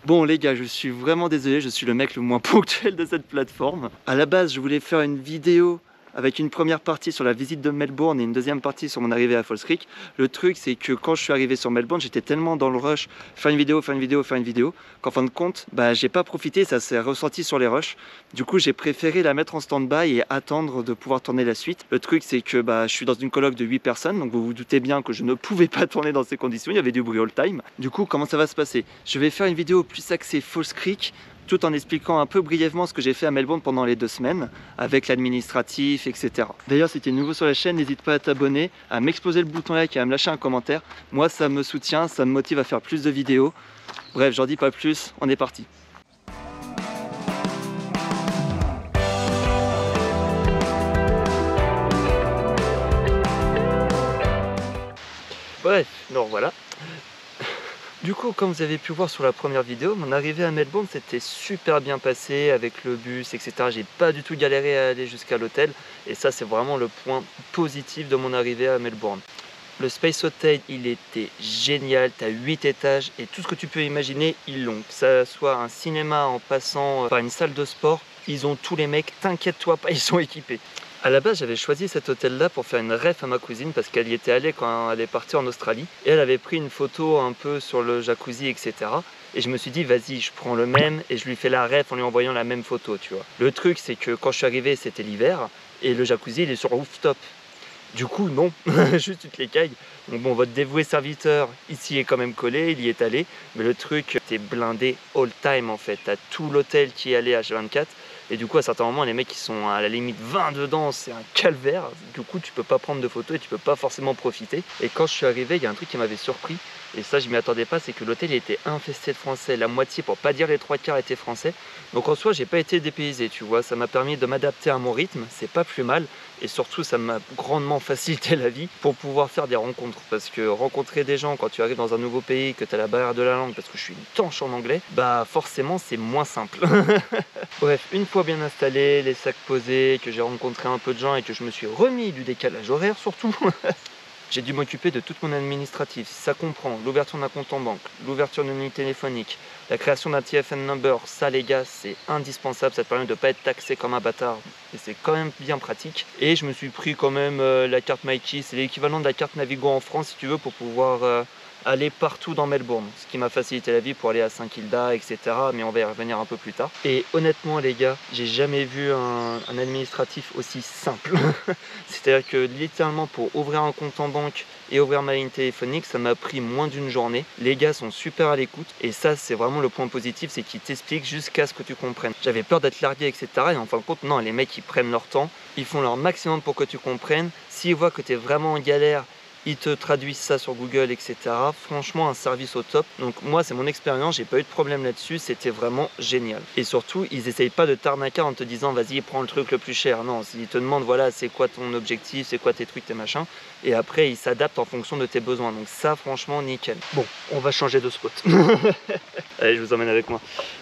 Bon les gars, je suis vraiment désolé, je suis le mec le moins ponctuel de cette plateforme. À la base, je voulais faire une vidéo avec une première partie sur la visite de Melbourne et une deuxième partie sur mon arrivée à Falls Creek. Le truc, c'est que quand je suis arrivé sur Melbourne, j'étais tellement dans le rush, faire une vidéo, qu'en fin de compte, j'ai pas profité, ça s'est ressenti sur les rushs. Du coup, j'ai préféré la mettre en stand-by et attendre de pouvoir tourner la suite. Le truc, c'est que je suis dans une coloc de 8 personnes, donc vous vous doutez bien que je ne pouvais pas tourner dans ces conditions, il y avait du bruit all time. Du coup, comment ça va se passer? Je vais faire une vidéo plus axée Falls Creek, tout en expliquant un peu brièvement ce que j'ai fait à Melbourne pendant les 2 semaines, avec l'administratif, etc. D'ailleurs, si tu es nouveau sur la chaîne, n'hésite pas à t'abonner, à m'exploser le bouton like et à me lâcher un commentaire. Moi, ça me soutient, ça me motive à faire plus de vidéos. Bref, j'en dis pas plus, on est parti. Bref, non, voilà. Du coup, comme vous avez pu voir sur la première vidéo, mon arrivée à Melbourne s'était super bien passé avec le bus, etc. J'ai pas du tout galéré à aller jusqu'à l'hôtel et ça, c'est vraiment le point positif de mon arrivée à Melbourne. Le Space Hotel, il était génial, tu as 8 étages et tout ce que tu peux imaginer, ils l'ont. Que ça soit un cinéma en passant par une salle de sport, ils ont tous les mecs, t'inquiète-toi pas, ils sont équipés. À la base, j'avais choisi cet hôtel-là pour faire une ref à ma cousine parce qu'elle y était allée quand elle est partie en Australie. Et elle avait pris une photo un peu sur le jacuzzi, etc. Et je me suis dit, vas-y, je prends le même et je lui fais la ref en lui envoyant la même photo, tu vois. Le truc, c'est que quand je suis arrivé, c'était l'hiver et le jacuzzi, il est sur rooftop. Du coup, non, juste tu te l'écailles. Donc bon, votre dévoué serviteur, ici est quand même collé, il y est allé. Mais le truc, t'es blindé all time en fait. T'as tout l'hôtel qui est allé H24. Et du coup, à certains moments, les mecs qui sont à la limite 20 dedans, c'est un calvaire. Du coup, tu peux pas prendre de photos et tu peux pas forcément profiter. Et quand je suis arrivé, il y a un truc qui m'avait surpris. Et ça, je m'y attendais pas, c'est que l'hôtel était infesté de Français. La moitié, pour pas dire les 3/4, étaient Français. Donc en soi, j'ai pas été dépaysé, tu vois. Ça m'a permis de m'adapter à mon rythme, c'est pas plus mal. Et surtout, ça m'a grandement facilité la vie pour pouvoir faire des rencontres. Parce que rencontrer des gens quand tu arrives dans un nouveau pays, que tu as la barrière de la langue, parce que je suis une tanche en anglais, forcément, c'est moins simple. Bref, une fois bien installé, les sacs posés, que j'ai rencontré un peu de gens et que je me suis remis du décalage horaire surtout, j'ai dû m'occuper de toute mon administratif. Ça comprend l'ouverture d'un compte en banque, l'ouverture d'une ligne téléphonique, la création d'un TFN number. Ça les gars, c'est indispensable, ça te permet de ne pas être taxé comme un bâtard. Et c'est quand même bien pratique. Et je me suis pris quand même la carte MyKey, c'est l'équivalent de la carte Navigo en France si tu veux, pour pouvoir aller partout dans Melbourne, ce qui m'a facilité la vie pour aller à Saint-Kilda, etc. Mais on va y revenir un peu plus tard. Et honnêtement les gars, j'ai jamais vu un administratif aussi simple. C'est-à-dire que littéralement pour ouvrir un compte en banque et ouvrir ma ligne téléphonique, ça m'a pris moins d'une journée. Les gars sont super à l'écoute et ça c'est vraiment le point positif, c'est qu'ils t'expliquent jusqu'à ce que tu comprennes. J'avais peur d'être largué, etc. Et en fin de compte, non, les mecs ils prennent leur temps, ils font leur maximum pour que tu comprennes. S'ils voient que tu es vraiment en galère, ils te traduisent ça sur Google, etc. Franchement, un service au top. Donc moi, c'est mon expérience, j'ai pas eu de problème là-dessus, c'était vraiment génial. Et surtout, ils essayent pas de t'arnaquer en te disant vas-y, prends le truc le plus cher. Non, ils te demandent voilà, c'est quoi ton objectif, c'est quoi tes trucs, tes machins. Et après, ils s'adaptent en fonction de tes besoins. Donc ça, franchement, nickel. Bon, on va changer de spot. Allez, je vous emmène avec moi.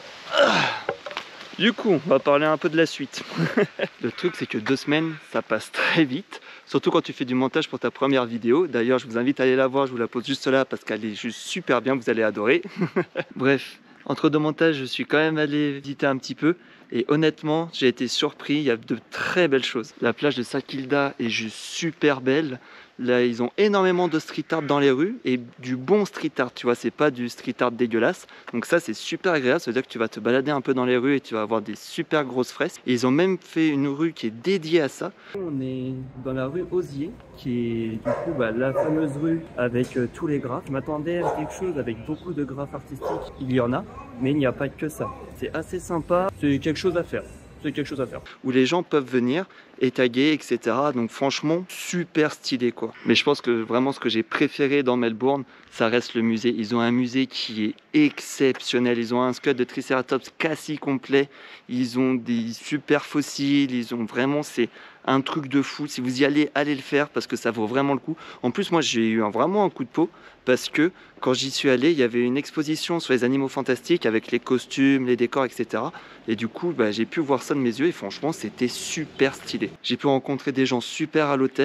Du coup, on va parler un peu de la suite. Le truc, c'est que 2 semaines, ça passe très vite. Surtout quand tu fais du montage pour ta première vidéo. D'ailleurs, je vous invite à aller la voir, je vous la pose juste là parce qu'elle est juste super bien, vous allez adorer. Bref, entre 2 montages, je suis quand même allé visiter un petit peu. Et honnêtement, j'ai été surpris, il y a de très belles choses. La plage de Saint-Kilda est juste super belle. Là, ils ont énormément de street art dans les rues et du bon street art, tu vois, c'est pas du street art dégueulasse. Donc ça, c'est super agréable, ça veut dire que tu vas te balader un peu dans les rues et tu vas avoir des super grosses fresques. Et ils ont même fait une rue qui est dédiée à ça. On est dans la rue Osier, qui est du coup la fameuse rue avec tous les graphes. Je m'attendais à quelque chose avec beaucoup de graphes artistiques, il y en a, mais il n'y a pas que ça. C'est assez sympa, c'est quelque chose à faire. C'est quelque chose à faire. Où les gens peuvent venir et taguer, etc. Donc franchement, super stylé quoi. Mais je pense que vraiment ce que j'ai préféré dans Melbourne, ça reste le musée. Ils ont un musée qui est exceptionnel. Ils ont un squelette de Triceratops quasi complet. Ils ont des super fossiles. Ils ont vraiment, c'est un truc de fou. Si vous y allez, allez le faire parce que ça vaut vraiment le coup. En plus, moi, j'ai eu vraiment un coup de peau parce que quand j'y suis allé, il y avait une exposition sur les animaux fantastiques avec les costumes, les décors, etc. Et du coup, j'ai pu voir ça de mes yeux et franchement, c'était super stylé. J'ai pu rencontrer des gens super à l'hôtel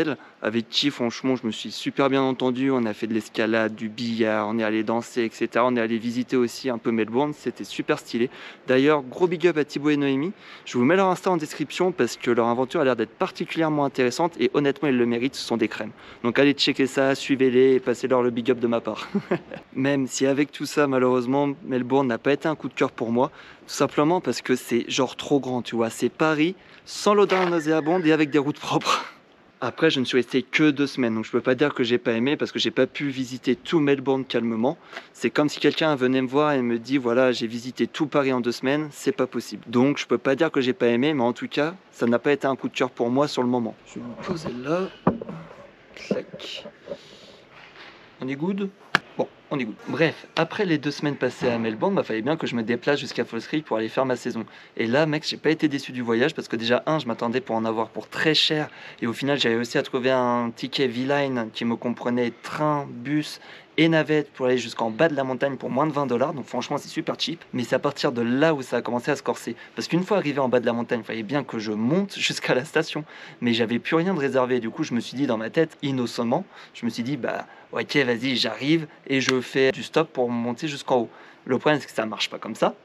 avec qui franchement je me suis super bien entendu. On a fait de l'escalade, du billard, on est allé danser, etc. On est allé visiter aussi un peu Melbourne, c'était super stylé. D'ailleurs, gros big up à Thibaut et Noémie. Je vous mets leur Insta en description parce que leur aventure a l'air d'être particulièrement intéressante et honnêtement ils le méritent, ce sont des crèmes. Donc allez checker ça, suivez-les et passez-leur le big up de ma part. Même si avec tout ça, malheureusement, Melbourne n'a pas été un coup de cœur pour moi, tout simplement parce que c'est genre trop grand, tu vois. C'est Paris sans l'odeur nauséabonde et avec des routes propres. Après, je ne suis resté que 2 semaines, donc je peux pas dire que j'ai pas aimé parce que j'ai pas pu visiter tout Melbourne calmement. C'est comme si quelqu'un venait me voir et me dit voilà, j'ai visité tout Paris en 2 semaines, c'est pas possible. Donc je peux pas dire que j'ai pas aimé, mais en tout cas, ça n'a pas été un coup de cœur pour moi sur le moment. Je vais me poser là. Clac. On est good? Bon, on est good. Bref, après les 2 semaines passées à Melbourne, fallait bien que je me déplace jusqu'à Falls Creek pour aller faire ma saison. Et là, mec, j'ai pas été déçu du voyage parce que déjà, je m'attendais pour en avoir pour très cher. Et au final, j'avais réussi à trouver un ticket V-Line qui me comprenait train, bus et navette pour aller jusqu'en bas de la montagne pour moins de 20 $. Donc franchement, c'est super cheap. Mais c'est à partir de là où ça a commencé à se corser. Parce qu'une fois arrivé en bas de la montagne, il fallait bien que je monte jusqu'à la station. Mais j'avais plus rien de réservé. Du coup, je me suis dit dans ma tête, innocemment, je me suis dit, bah ok, vas-y, j'arrive et je fais du stop pour monter jusqu'en haut. Le problème, c'est que ça marche pas comme ça.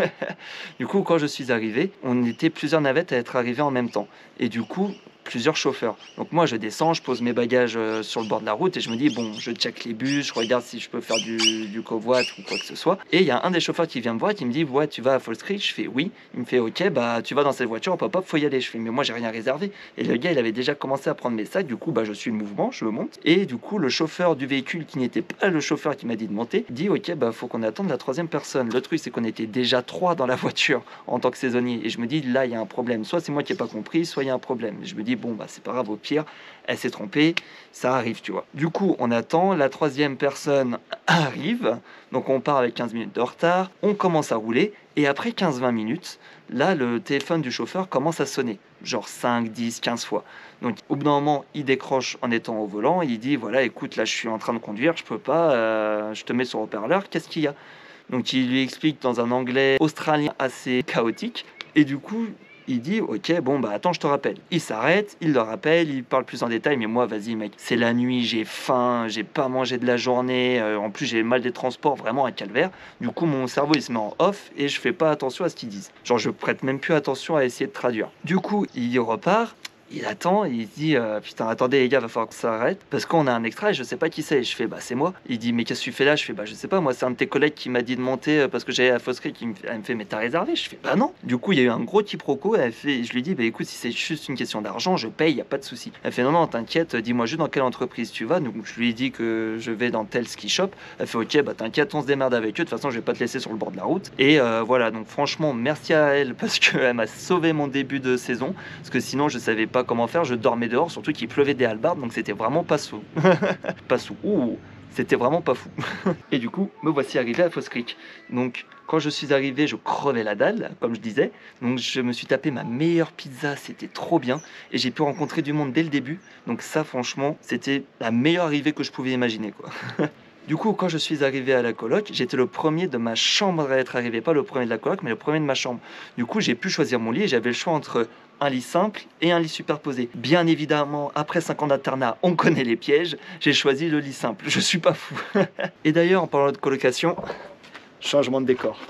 Du coup, quand je suis arrivé, on était plusieurs navettes à être arrivés en même temps. Et du coup, plusieurs chauffeurs. Donc moi, je descends, je pose mes bagages sur le bord de la route et je me dis, bon, je check les bus, je regarde si je peux faire du covoit ou quoi que ce soit. Et il y a un des chauffeurs qui vient me voir et qui me dit, ouais, tu vas à Falls Creek? Je fais oui. Il me fait, ok, bah tu vas dans cette voiture, hop, hop, faut y aller. Je fais, mais moi, j'ai rien réservé. Et le gars, il avait déjà commencé à prendre mes sacs. Du coup, bah je suis le mouvement, je le monte. Et du coup, le chauffeur du véhicule qui n'était pas le chauffeur qui m'a dit de monter, dit, ok, bah faut qu'on attende la 3e personne. Le truc, c'est qu'on était déjà 3 dans la voiture en tant que saisonnier. Et je me dis, là, il y a un problème. Soit c'est moi qui n'ai pas compris, soit il y a un problème. Et je me dis, bon, bah c'est pas grave, au pire, elle s'est trompée, ça arrive, tu vois. Du coup, on attend, la 3e personne arrive, donc on part avec 15 minutes de retard, on commence à rouler, et après 15-20 minutes, là, le téléphone du chauffeur commence à sonner, genre 5, 10, 15 fois. Donc, au bout d'un moment, il décroche en étant au volant, il dit, voilà, écoute, là, je suis en train de conduire, je peux pas, je te mets sur haut-parleur, qu'est-ce qu'il y a? Donc, il lui explique dans un anglais australien assez chaotique, et du coup, il dit ok, bon bah attends, je te rappelle. Il s'arrête, il le rappelle, il parle plus en détail, mais moi vas-y mec, c'est la nuit, j'ai faim, j'ai pas mangé de la journée, en plus j'ai mal des transports, vraiment un calvaire. Du coup mon cerveau il se met en off et je fais pas attention à ce qu'ils disent. Genre je prête même plus attention à essayer de traduire. Du coup il repart. Il attend, il dit putain attendez les gars, va falloir que ça arrête parce qu'on a un extra et je sais pas qui c'est. Je fais bah c'est moi. Il dit mais qu'est-ce que tu fais là? Je fais bah je sais pas, moi c'est un de tes collègues qui m'a dit de monter parce que j'allais à Falls Creek. Elle me fait mais t'as réservé? Je fais bah non. Du coup il y a eu un gros quiproquo. Je lui dis bah écoute, si c'est juste une question d'argent je paye, y a pas de souci. Elle fait non non t'inquiète, dis-moi juste dans quelle entreprise tu vas. Donc je lui dis que je vais dans tel ski shop. Elle fait ok bah t'inquiète, on se démerde avec eux, de toute façon je vais pas te laisser sur le bord de la route. Et voilà, donc franchement merci à elle parce qu'elle m'a sauvé mon début de saison, parce que sinon je savais pas comment faire. Je dormais dehors, surtout qu'il pleuvait des hallebardes, donc c'était vraiment pas sous. Pas sous. Ouh, c'était vraiment pas fou. Et du coup, me voici arrivé à Falls Creek. Donc, quand je suis arrivé, je crevais la dalle, comme je disais. Donc, je me suis tapé ma meilleure pizza, c'était trop bien. Et j'ai pu rencontrer du monde dès le début. Donc ça, franchement, c'était la meilleure arrivée que je pouvais imaginer, quoi. Du coup, quand je suis arrivé à la coloc, j'étais le premier de ma chambre à être arrivé. Pas le premier de la coloc, mais le premier de ma chambre. Du coup, j'ai pu choisir mon lit et j'avais le choix entre un lit simple et un lit superposé. Bien évidemment, après 5 ans d'internat, on connaît les pièges. J'ai choisi le lit simple. Je suis pas fou. Et d'ailleurs, en parlant de colocation, changement de décor.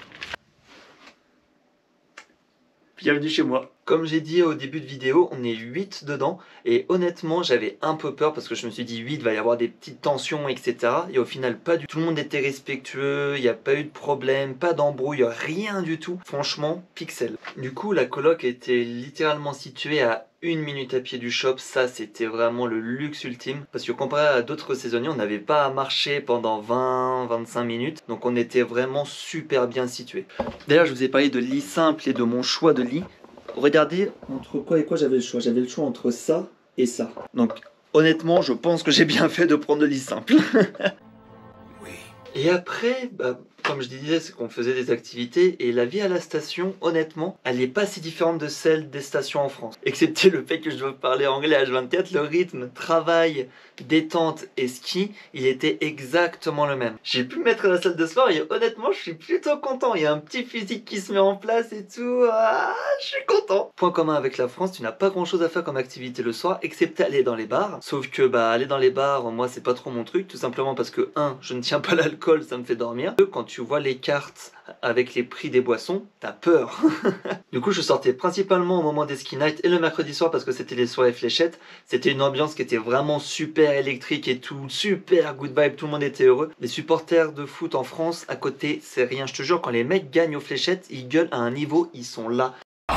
Bienvenue chez moi. Comme j'ai dit au début de vidéo, on est 8 dedans et honnêtement j'avais un peu peur parce que je me suis dit 8, va y avoir des petites tensions, etc. Et au final pas du tout. Tout le monde était respectueux, il n'y a pas eu de problème, pas d'embrouille, rien du tout. Franchement, pixel. Du coup la coloc était littéralement située à 1 minute à pied du shop. Ça c'était vraiment le luxe ultime parce que comparé à d'autres saisonniers, on n'avait pas à marcher pendant 20-25 minutes, donc on était vraiment super bien situé. D'ailleurs je vous ai parlé de lit simple et de mon choix de lit. Regardez entre quoi et quoi j'avais le choix. J'avais le choix entre ça et ça. Donc honnêtement je pense que j'ai bien fait de prendre le lit simple. Et après, comme je disais, c'est qu'on faisait des activités et la vie à la station, honnêtement, elle n'est pas si différente de celle des stations en France. Excepté le fait que je dois parler anglais à H24, le rythme, travail, détente et ski, il était exactement le même. J'ai pu me mettre à la salle de sport et honnêtement, je suis plutôt content. Il y a un petit physique qui se met en place et tout. Ah, je suis content. Point commun avec la France, tu n'as pas grand chose à faire comme activité le soir, excepté aller dans les bars. Sauf que aller dans les bars, moi c'est pas trop mon truc, tout simplement parce que 1, je ne tiens pas l'alcool, ça me fait dormir. 2, quand tu vois les cartes avec les prix des boissons, t'as peur. Du coup, je sortais principalement au moment des ski nights et le mercredi soir parce que c'était les soirées fléchettes. C'était une ambiance qui était vraiment super électrique et tout, super good vibe, tout le monde était heureux. Les supporters de foot en France, à côté, c'est rien. Je te jure, quand les mecs gagnent aux fléchettes, ils gueulent à un niveau, ils sont là.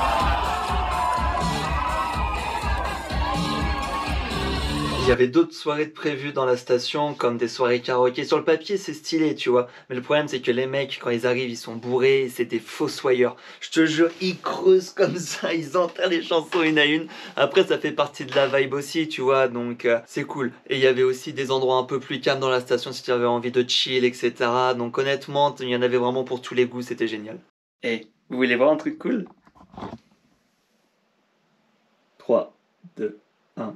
Il y avait d'autres soirées de prévues dans la station, comme des soirées karaoké. Sur le papier, c'est stylé, tu vois. Mais le problème, c'est que les mecs, quand ils arrivent, ils sont bourrés et c'est des fossoyeurs. Je te jure, ils creusent comme ça, ils enterrent les chansons une à une. Après, ça fait partie de la vibe aussi, tu vois, donc c'est cool. Et il y avait aussi des endroits un peu plus calmes dans la station si tu avais envie de chill, etc. Donc honnêtement, il y en avait vraiment pour tous les goûts, c'était génial. Et vous voulez voir un truc cool? 3, 2, 1...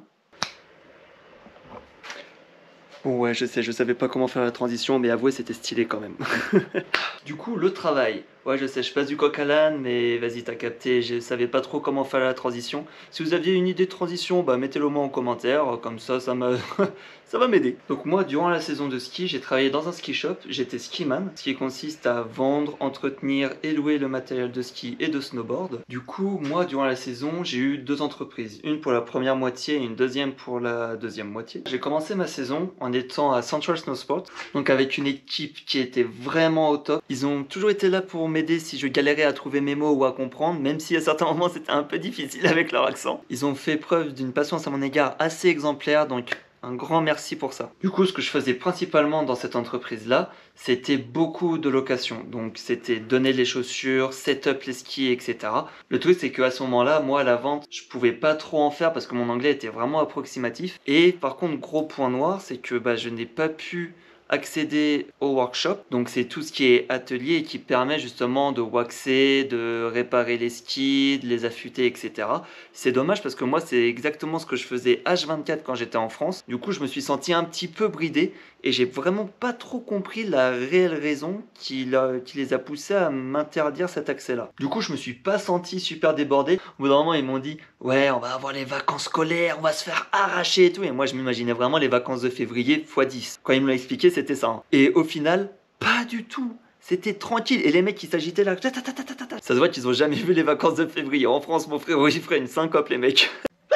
Ouais, je sais, je savais pas comment faire la transition, mais avouez, c'était stylé quand même. Du coup, le travail. Ouais, je sais, je passe du coq à l'âne, mais vas-y, t'as capté, je savais pas trop comment faire la transition. Si vous aviez une idée de transition, mettez-le moi en commentaire, comme ça ça va m'aider. Donc moi, durant la saison de ski, j'ai travaillé dans un ski shop, j'étais skiman, ce qui consiste à vendre, entretenir et louer le matériel de ski et de snowboard. Du coup, moi, durant la saison, j'ai eu 2 entreprises, une pour la première moitié et une deuxième pour la deuxième moitié. J'ai commencé ma saison en étant à Central Snow Sport, donc avec une équipe qui était vraiment au top. Ils ont toujours été là pour m'aider si je galérais à trouver mes mots ou à comprendre, même si à certains moments c'était un peu difficile avec leur accent. Ils ont fait preuve d'une patience à mon égard assez exemplaire, donc un grand merci pour ça. Du coup, ce que je faisais principalement dans cette entreprise-là, c'était beaucoup de location. Donc c'était donner les chaussures, set-up les skis, etc. Le truc, c'est qu'à ce moment-là, moi, à la vente, je pouvais pas trop en faire parce que mon anglais était vraiment approximatif. Et par contre, gros point noir, c'est que je n'ai pas pu accéder au workshop, donc c'est tout ce qui est atelier et qui permet justement de waxer, de réparer les skis, de les affûter, etc. C'est dommage parce que moi c'est exactement ce que je faisais H24 quand j'étais en France. Du coup je me suis senti un petit peu bridé et j'ai vraiment pas trop compris la réelle raison qui les a poussés à m'interdire cet accès-là. Du coup je me suis pas senti super débordé. Au bout d'un moment ils m'ont dit ouais on va avoir les vacances scolaires, on va se faire arracher et tout, et moi je m'imaginais vraiment les vacances de février x10. Quand ils me l'ont expliqué c'était ça. Et au final, pas du tout. C'était tranquille. Et les mecs qui s'agitaient là, ça se voit qu'ils ont jamais vu les vacances de février. En France, mon frère, il ferait une syncope, les mecs.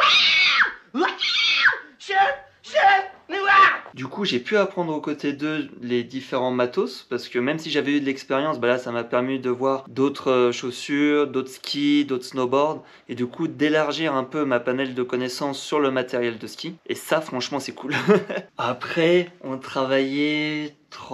Du coup, j'ai pu apprendre aux côtés d'eux les différents matos, parce que même si j'avais eu de l'expérience, là, ça m'a permis de voir d'autres chaussures, d'autres skis, d'autres snowboards, et du coup, d'élargir un peu ma panel de connaissances sur le matériel de ski. Et ça, franchement, c'est cool. Après, on travaillait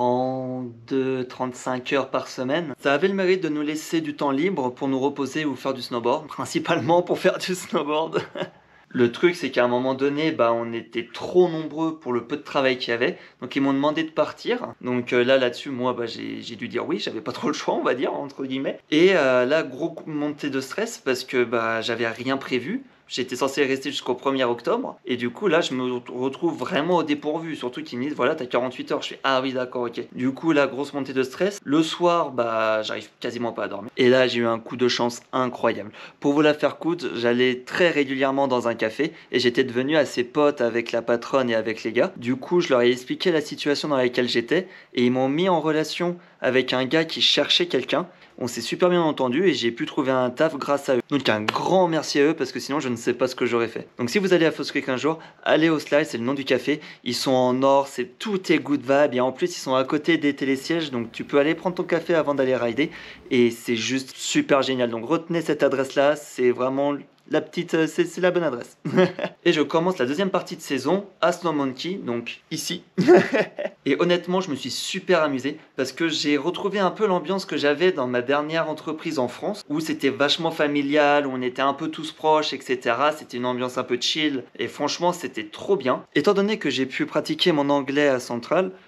32-35 heures par semaine. Ça avait le mérite de nous laisser du temps libre pour nous reposer ou faire du snowboard, principalement pour faire du snowboard. Le truc, c'est qu'à un moment donné, on était trop nombreux pour le peu de travail qu'il y avait. Donc, ils m'ont demandé de partir. Donc là-dessus, moi, j'ai dû dire oui. J'avais pas trop le choix, on va dire, entre guillemets. Et là, gros montée de stress parce que j'avais rien prévu. J'étais censé rester jusqu'au 1er octobre. Et du coup, là, je me retrouve vraiment au dépourvu. Surtout qu'ils me disent, voilà, t'as 48 heures. Je fais, ah oui, d'accord, ok. Du coup, la grosse montée de stress. Le soir, j'arrive quasiment pas à dormir. Et là, j'ai eu un coup de chance incroyable. Pour vous la faire courte, j'allais très régulièrement dans un café. Et j'étais devenu assez pote avec la patronne et avec les gars. Du coup, je leur ai expliqué la situation dans laquelle j'étais. Et ils m'ont mis en relation avec un gars qui cherchait quelqu'un. On s'est super bien entendu et j'ai pu trouver un taf grâce à eux. Donc un grand merci à eux parce que sinon je ne sais pas ce que j'aurais fait. Donc si vous allez à Foss Creek un jour, allez au Sly, c'est le nom du café. Ils sont en or, tout est good vibe et en plus ils sont à côté des télésièges, donc tu peux aller prendre ton café avant d'aller rider et c'est juste super génial. Donc retenez cette adresse là, c'est vraiment c'est la bonne adresse. Et je commence la deuxième partie de saison à Snow Monkey, donc ici. Et honnêtement, je me suis super amusé parce que j'ai retrouvé un peu l'ambiance que j'avais dans ma dernière entreprise en France, où c'était vachement familial, où on était un peu tous proches, etc. C'était une ambiance un peu chill et franchement, c'était trop bien. Étant donné que j'ai pu pratiquer mon anglais à Central,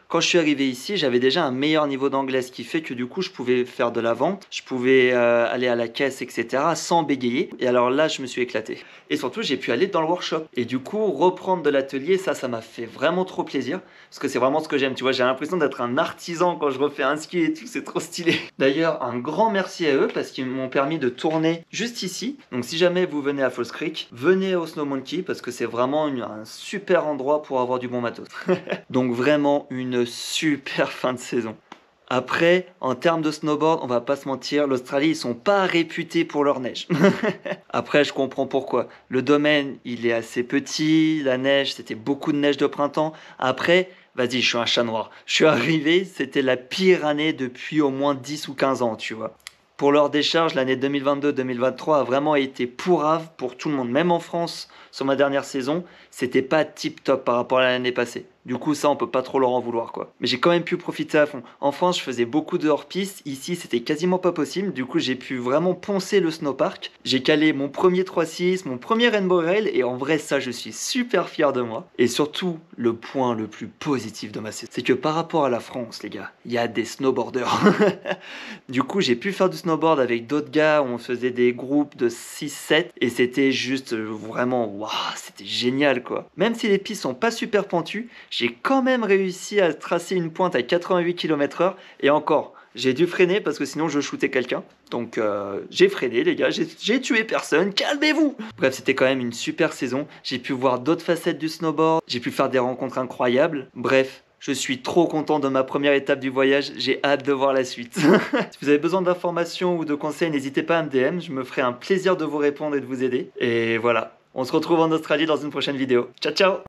Quand je suis arrivé ici, j'avais déjà un meilleur niveau d'anglais, ce qui fait que du coup, je pouvais faire de la vente, je pouvais aller à la caisse, etc. sans bégayer. Et alors là, je me suis éclaté. Et surtout, j'ai pu aller dans le workshop. Et du coup, reprendre de l'atelier, ça m'a fait vraiment trop plaisir. Parce que c'est vraiment ce que j'aime. Tu vois, j'ai l'impression d'être un artisan quand je refais un ski et tout. C'est trop stylé. D'ailleurs, un grand merci à eux parce qu'ils m'ont permis de tourner juste ici. Donc si jamais vous venez à Falls Creek, venez au Snow Monkey parce que c'est vraiment un super endroit pour avoir du bon matos. Donc vraiment une super fin de saison. Après, en termes de snowboard, on va pas se mentir, l'Australie, ils sont pas réputés pour leur neige. Après, je comprends pourquoi. Le domaine, il est assez petit, la neige, c'était beaucoup de neige de printemps. Après, vas-y, je suis un chat noir. Je suis arrivé, c'était la pire année depuis au moins 10 ou 15 ans, tu vois. Pour leur décharge, l'année 2022-2023 a vraiment été pourrave pour tout le monde. Même en France, sur ma dernière saison, c'était pas tip top par rapport à l'année passée. Du coup, ça, on peut pas trop leur en vouloir, quoi. Mais j'ai quand même pu profiter à fond. En France, je faisais beaucoup de hors-piste. Ici, c'était quasiment pas possible. Du coup, j'ai pu vraiment poncer le snowpark. J'ai calé mon premier 3-6, mon premier Rainbow Rail. Et en vrai, ça, je suis super fier de moi. Et surtout, le point le plus positif de ma saison, c'est que par rapport à la France, les gars, il y a des snowboarders. Du coup, j'ai pu faire du snowboard avec d'autres gars. On faisait des groupes de 6-7. Et c'était juste vraiment, waouh, c'était génial, quoi. Même si les pistes sont pas super pentues, j'ai quand même réussi à tracer une pointe à 88 km/h. Et encore, j'ai dû freiner parce que sinon je shootais quelqu'un. Donc j'ai freiné, les gars, j'ai tué personne, calmez-vous. Bref, c'était quand même une super saison. J'ai pu voir d'autres facettes du snowboard. J'ai pu faire des rencontres incroyables. Bref, je suis trop content de ma première étape du voyage. J'ai hâte de voir la suite. Si vous avez besoin d'informations ou de conseils, n'hésitez pas à me DM. Je me ferai un plaisir de vous répondre et de vous aider. Et voilà, on se retrouve en Australie dans une prochaine vidéo. Ciao, ciao!